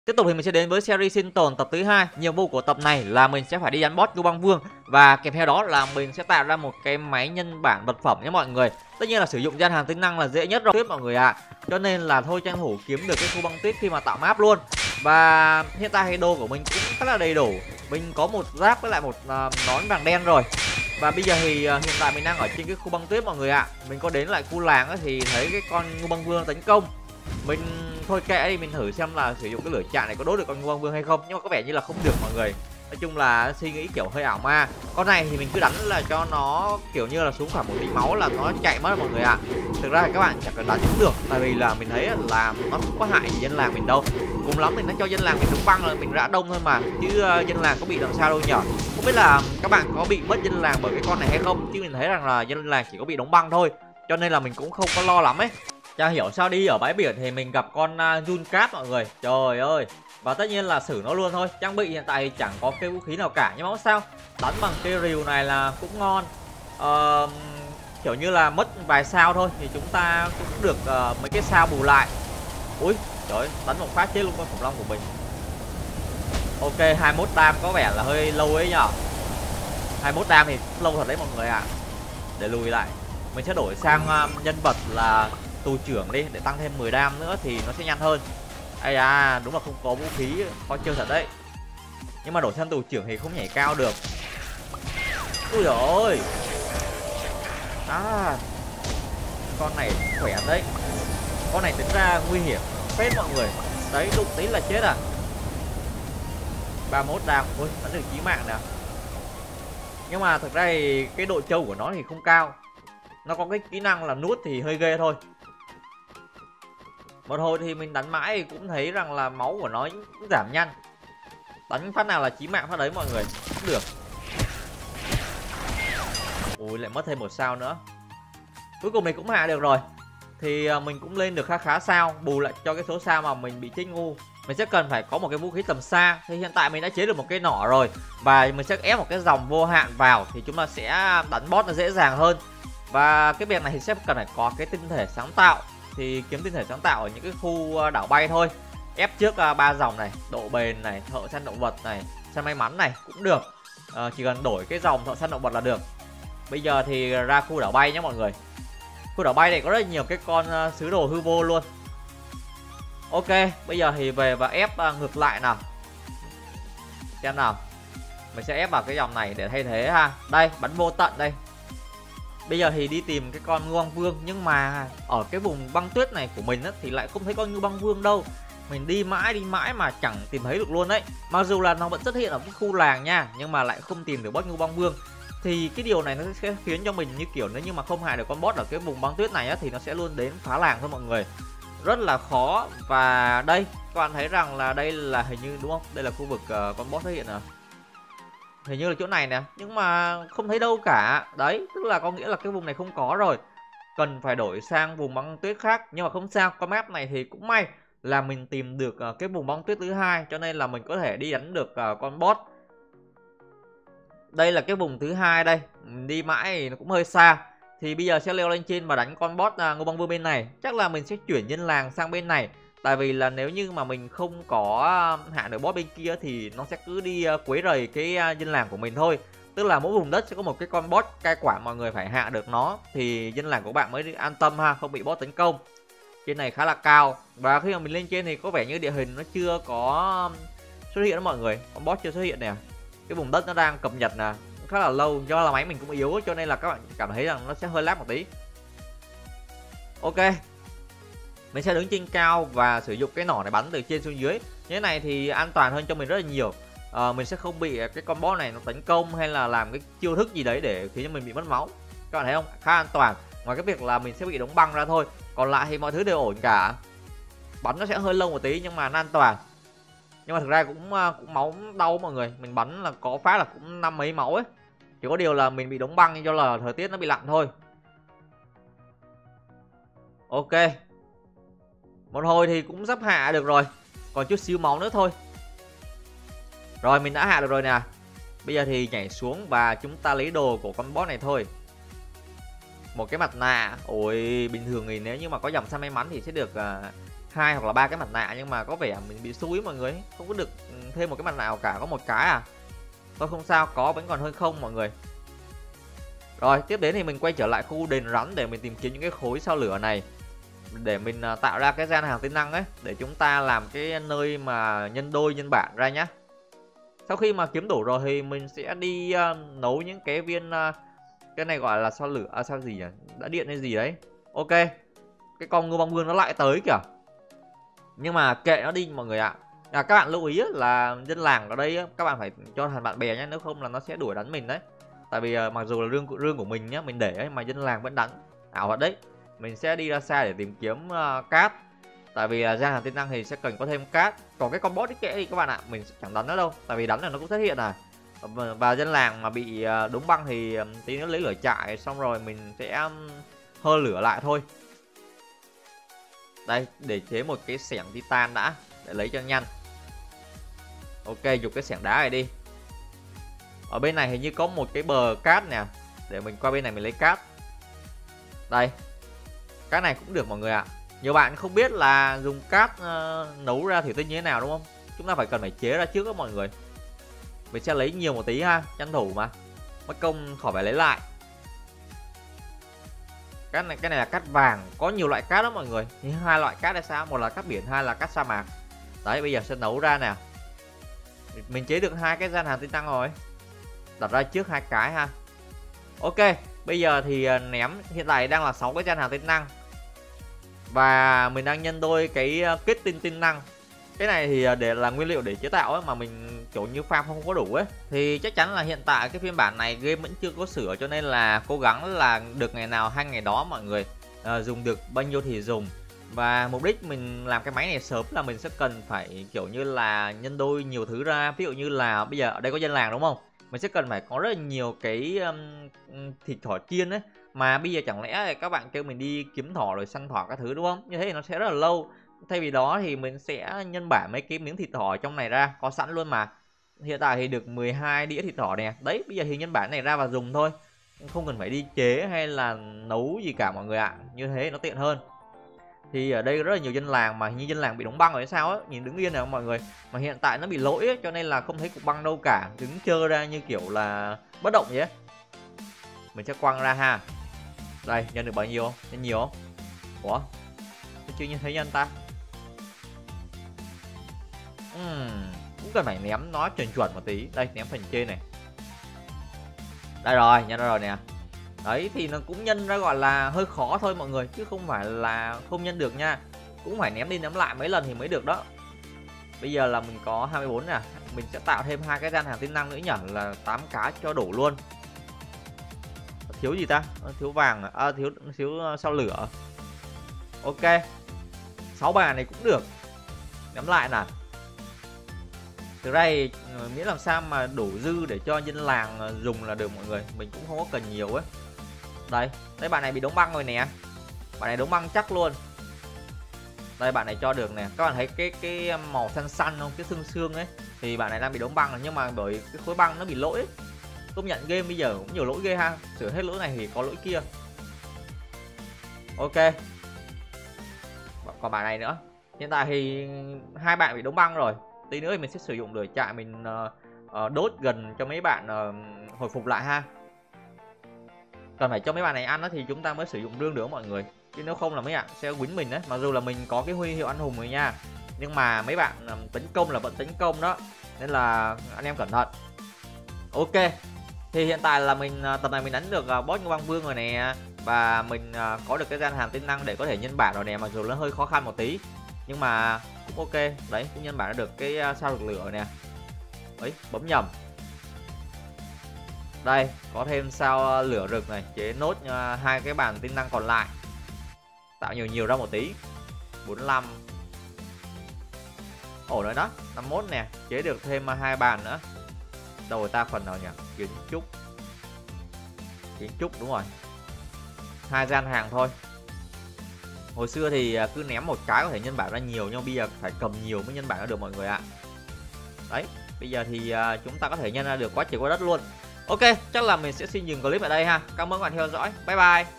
Tiếp tục thì mình sẽ đến với series sinh tồn tập thứ 2. Nhiệm vụ của tập này là mình sẽ phải đi đánh boss Ngưu Băng Vương và kèm theo đó là mình sẽ tạo ra một cái máy nhân bản vật phẩm nhé mọi người. Tất nhiên là sử dụng gian hàng tính năng là dễ nhất rồi mọi người ạ. Cho nên là thôi tranh thủ kiếm được cái khu băng tuyết khi mà tạo map luôn. Và hiện tại đồ của mình cũng khá là đầy đủ. Mình có một giáp với lại một nón vàng đen rồi. Và bây giờ thì hiện tại mình đang ở trên cái khu băng tuyết mọi người ạ. Mình có đến lại khu làng ấy, thì thấy cái con Ngưu Băng Vương tấn công. Mình thôi kệ đi, mình thử xem là sử dụng cái lửa chạn này có đốt được con Ngưu Băng Vương hay không, nhưng mà có vẻ như là không được mọi người. Nói chung là suy nghĩ kiểu hơi ảo ma. Con này thì mình cứ đánh là cho nó kiểu như là xuống khoảng 1 tí máu là nó chạy mất mọi người ạ. Thực ra thì các bạn chẳng cần đánh cũng được, tại vì là mình thấy là nó không có hại gì dân làng mình đâu. Cùng lắm thì nó cho dân làng mình đóng băng là mình rã đông thôi mà, chứ dân làng có bị làm sao đâu nhở. Không biết là các bạn có bị mất dân làng bởi cái con này hay không, chứ mình thấy rằng là dân làng chỉ có bị đóng băng thôi, cho nên là mình cũng không có lo lắm ấy. Chả hiểu sao đi ở bãi biển thì mình gặp con Juncat mọi người. Trời ơi. Và tất nhiên là xử nó luôn thôi. Trang bị hiện tại thì chẳng có cái vũ khí nào cả, nhưng mà không sao. Đánh bằng cái rìu này là cũng ngon. Kiểu như là mất vài sao thôi thì chúng ta cũng được mấy cái sao bù lại. Ui trời ơi, đánh một phát chết luôn con khủng long của mình. Ok, 21 đam có vẻ là hơi lâu ấy nhở. 21 đam thì lâu thật đấy mọi người ạ. Để lùi lại, mình sẽ đổi sang nhân vật là tù trưởng đi để tăng thêm 10 đam nữa thì nó sẽ nhanh hơn. Ây à, đúng là không có vũ khí khó chơi thật đấy. Nhưng mà đổi sang tù trưởng thì không nhảy cao được. Ui giời ơi. À, con này khỏe đấy. Con này tính ra nguy hiểm phết mọi người. Đấy, đụng tí là chết à. 31 đam, ui, vẫn được chí mạng nè. Nhưng mà thực ra thì cái độ trâu của nó thì không cao. Nó có cái kỹ năng là nuốt thì hơi ghê thôi. Một hồi thì mình đánh mãi cũng thấy rằng là máu của nó cũng giảm nhanh. Đánh phát nào là chí mạng phát đấy mọi người. Cũng được. Ui lại mất thêm 1 sao nữa. Cuối cùng mình cũng hạ được rồi. Thì mình cũng lên được khá khá sao, bù lại cho cái số sao mà mình bị chết ngu. Mình sẽ cần phải có một cái vũ khí tầm xa. Thì hiện tại mình đã chế được một cái nỏ rồi. Và mình sẽ ép một cái dòng vô hạn vào thì chúng ta sẽ đánh boss nó dễ dàng hơn. Và cái việc này thì sẽ cần phải có cái tinh thể sáng tạo. Thì kiếm tinh thể sáng tạo ở những cái khu đảo bay thôi. Ép trước 3 dòng này, độ bền này, thợ săn động vật này, săn may mắn này cũng được. Chỉ cần đổi cái dòng thợ săn động vật là được. Bây giờ thì ra khu đảo bay nhé mọi người. Khu đảo bay này có rất nhiều cái con sứ đồ hư vô luôn. Ok, bây giờ thì về và ép ngược lại nào. Xem nào. Mình sẽ ép vào cái dòng này để thay thế ha. Đây, bắn vô tận đây. Bây giờ thì đi tìm cái con Ngưu Băng Vương. Nhưng mà ở cái vùng băng tuyết này của mình á, thì lại không thấy con Ngưu Băng Vương đâu. Mình đi mãi mà chẳng tìm thấy được luôn đấy. Mặc dù là nó vẫn xuất hiện ở cái khu làng nha, nhưng mà lại không tìm được boss Ngưu Băng Vương. Thì cái điều này nó sẽ khiến cho mình như kiểu nếu như mà không hại được con boss ở cái vùng băng tuyết này á, thì nó sẽ luôn đến phá làng thôi mọi người. Rất là khó. Và đây các bạn thấy rằng là đây là hình như đúng không? Đây là khu vực con boss xuất hiện à. Hình như là chỗ này nè, nhưng mà không thấy đâu cả. Đấy, tức là có nghĩa là cái vùng này không có rồi. Cần phải đổi sang vùng băng tuyết khác. Nhưng mà không sao, con map này thì cũng may là mình tìm được cái vùng băng tuyết thứ hai, cho nên là mình có thể đi đánh được con boss. Đây là cái vùng thứ hai đây. Mình đi mãi nó cũng hơi xa. Thì bây giờ sẽ leo lên trên và đánh con boss Ngưu Băng Vương bên này. Chắc là mình sẽ chuyển dân làng sang bên này. Tại vì là nếu như mà mình không có hạ được boss bên kia thì nó sẽ cứ đi quấy rầy cái dân làng của mình thôi. Tức là mỗi vùng đất sẽ có một cái con boss cai quản, mọi người phải hạ được nó thì dân làng của bạn mới an tâm ha, không bị boss tấn công. Trên này khá là cao. Và khi mà mình lên trên thì có vẻ như địa hình nó chưa có xuất hiện đó mọi người. Con boss chưa xuất hiện nè. Cái vùng đất nó đang cập nhật nè, khá là lâu, do là máy mình cũng yếu cho nên là các bạn cảm thấy rằng nó sẽ hơi lag một tí. Ok, mình sẽ đứng trên cao và sử dụng cái nỏ này bắn từ trên xuống dưới. Như thế này thì an toàn hơn cho mình rất là nhiều. Mình sẽ không bị cái con boss này nó tấn công hay là làm cái chiêu thức gì đấy để khiến cho mình bị mất máu. Các bạn thấy không, khá an toàn. Ngoài cái việc là mình sẽ bị đóng băng ra thôi, còn lại thì mọi thứ đều ổn cả. Bắn nó sẽ hơi lâu một tí nhưng mà nó an toàn. Nhưng mà thực ra cũng máu đau mọi người. Mình bắn là có phát là cũng 5 mấy máu ấy. Chỉ có điều là mình bị đóng băng do là thời tiết nó bị lạnh thôi. Ok, một hồi thì cũng sắp hạ được rồi. Còn chút xíu máu nữa thôi. Rồi mình đã hạ được rồi nè. Bây giờ thì nhảy xuống và chúng ta lấy đồ của con boss này thôi. Một cái mặt nạ. Ôi bình thường thì nếu như mà có dòng săn may mắn thì sẽ được 2 hoặc là 3 cái mặt nạ, nhưng mà có vẻ mình bị xui mọi người, không có được thêm một cái mặt nạ nào cả, có một cái à. Thôi không sao, có vẫn còn hơn không mọi người. Rồi tiếp đến thì mình quay trở lại khu đền rắn để mình tìm kiếm những cái khối sao lửa này, để mình tạo ra cái gian hàng tính năng ấy, để chúng ta làm cái nơi mà nhân đôi nhân bản ra nhá. Sau khi mà kiếm đủ rồi thì mình sẽ đi nấu những cái viên cái này gọi là sao lửa sao gì nhỉ, đã điện hay gì đấy. Ok, cái con ngưu băng vương nó lại tới kìa, nhưng mà kệ nó đi mọi người ạ. Các bạn lưu ý là dân làng ở đây các bạn phải cho thành bạn bè nhé, nếu không là nó sẽ đuổi đánh mình đấy. Tại vì mặc dù là rương của mình nhá, mình để ấy, mà dân làng vẫn đánh ảo thật đấy. Mình sẽ đi ra xa để tìm kiếm cát, tại vì gian hàng tính năng thì sẽ cần có thêm cát. Còn cái con boss kệ đi các bạn ạ, mình sẽ chẳng đánh nó đâu, tại vì đánh là nó cũng xuất hiện à. Và dân làng mà bị đóng băng thì tí nữa lấy lửa trại xong rồi mình sẽ hơ lửa lại thôi. Đây, để chế một cái xẻng titan đã, để lấy cho nhanh. Ok, dùng cái xẻng đá này đi. Ở bên này hình như có một cái bờ cát nè, để mình qua bên này mình lấy cát. Đây, cái này cũng được mọi người ạ. Nhiều bạn không biết là dùng cát nấu ra thủy tinh như thế nào đúng không? Chúng ta cần phải chế ra trước đó mọi người. Mình sẽ lấy nhiều một tí ha, tranh thủ mà, mất công khỏi phải lấy lại. Cái này là cát vàng, có nhiều loại cát đó mọi người. Thì 2 loại cát là sao? Một là cát biển, 2 là cát sa mạc. Đấy, bây giờ sẽ nấu ra nè. Mình chế được 2 cái gian hàng tính năng rồi. Đặt ra trước 2 cái ha. Ok, bây giờ thì ném, hiện tại đang là 6 cái gian hàng tính năng. Và mình đang nhân đôi cái kết tinh tính năng. Cái này thì để là nguyên liệu để chế tạo ấy, mà mình kiểu như farm không có đủ ấy, thì chắc chắn là hiện tại cái phiên bản này game vẫn chưa có sửa, cho nên là cố gắng là được ngày nào hay ngày đó mọi người. Dùng được bao nhiêu thì dùng. Và mục đích mình làm cái máy này sớm là mình sẽ cần phải kiểu như là nhân đôi nhiều thứ ra. Ví dụ như là bây giờ ở đây có dân làng đúng không, mình sẽ cần phải có rất là nhiều cái thịt thỏ chiên ấy. Mà bây giờ chẳng lẽ các bạn kêu mình đi kiếm thỏ rồi săn thỏ các thứ đúng không, như thế thì nó sẽ rất là lâu. Thay vì đó thì mình sẽ nhân bản mấy cái miếng thịt thỏ trong này ra, có sẵn luôn mà. Hiện tại thì được 12 đĩa thịt thỏ nè. Đấy, bây giờ thì nhân bản này ra và dùng thôi, không cần phải đi chế hay là nấu gì cả mọi người ạ. Như thế nó tiện hơn. Thì ở đây rất là nhiều dân làng, mà như dân làng bị đóng băng rồi hay sao á, nhìn đứng yên này mọi người. Mà hiện tại nó bị lỗi ấy, cho nên là không thấy cục băng đâu cả, đứng trơ ra như kiểu là bất động vậy á. Mình sẽ quăng ra ha. Đây, nhân được bao nhiêu không? Nhân nhiều không? Ủa? Tôi chưa thấy nhân ta. Cũng cần phải ném nó chuẩn một tí. Đây, ném phần trên này. Đây rồi, nhân ra rồi nè. Đấy, thì nó cũng nhân ra gọi là hơi khó thôi mọi người, chứ không phải là không nhân được nha. Cũng phải ném đi ném lại mấy lần thì mới được đó. Bây giờ là mình có 24 nè. Mình sẽ tạo thêm 2 cái gian hàng tính năng nữa nhỉ, là 8 cá cho đủ luôn. Thiếu gì ta? Thiếu vàng à? Thiếu sao lửa. Ok, 6 bàn này cũng được. Ném lại nè. Từ đây miễn làm sao mà đủ dư để cho dân làng dùng là được mọi người. Mình cũng không có cần nhiều ấy. Đây, đây bạn này bị đóng băng rồi nè. Bạn này đóng băng chắc luôn. Đây bạn này cho được nè. Các bạn thấy cái màu xanh xanh không? Cái xương xương ấy. Thì bạn này đang bị đóng băng rồi, nhưng mà bởi cái khối băng nó bị lỗi ấy. Công nhận game bây giờ cũng nhiều lỗi ghê ha. Sửa hết lỗi này thì có lỗi kia. Ok. Còn bạn này nữa. Hiện tại thì 2 bạn bị đóng băng rồi. Tí nữa thì mình sẽ sử dụng lửa trại mình đốt gần cho mấy bạn hồi phục lại ha. Cần phải cho mấy bạn này ăn đó thì chúng ta mới sử dụng rương được mọi người, chứ nếu không là mấy bạn sẽ quýnh mình đấy. Mặc dù là mình có cái huy hiệu anh hùng rồi nha, nhưng mà mấy bạn tấn công là vẫn tấn công đó, nên là anh em cẩn thận. Ok, thì hiện tại là mình tập này mình đánh được boss Ngưu Băng Vương rồi nè, và mình có được cái gian hàng tính năng để có thể nhân bản rồi nè. Mặc dù nó hơi khó khăn một tí nhưng mà cũng ok. Đấy, cũng nhân bản được cái sao được lửa nè. Ấy, bấm nhầm. Đây, có thêm sao lửa rực này, chế nốt 2 cái bàn tính năng còn lại. Tạo nhiều ra một tí. 45. Ổn rồi đó, 51 nè, chế được thêm 2 bàn nữa. Đâu rồi ta, phần nào nhỉ? Kiến trúc đúng rồi. 2 gian hàng thôi. Hồi xưa thì cứ ném một cái có thể nhân bản ra nhiều, nhưng bây giờ phải cầm nhiều mới nhân bản ra được mọi người ạ. Đấy, bây giờ thì chúng ta có thể nhân ra được quá trời quá đất luôn. Ok, chắc là mình sẽ xin dừng clip ở đây ha. Cảm ơn các bạn theo dõi. Bye bye.